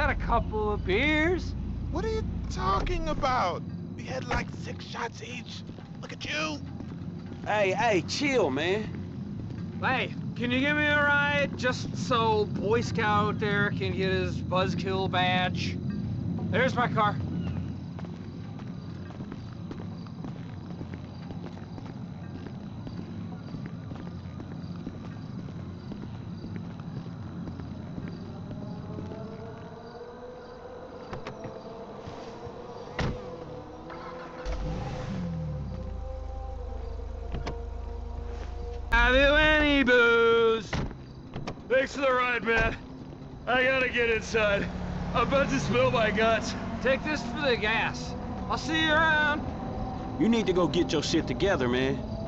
a couple of beers. What are you talking about? We had like 6 shots each. Look at you. Hey, chill, man. Hey, can you give me a ride just so Boy Scout there can get his buzzkill badge? There's my car. Have you any booze? Thanks for the ride, man. I gotta get inside. I'm about to spill my guts. Take this for the gas. I'll see you around. You need to go get your shit together, man.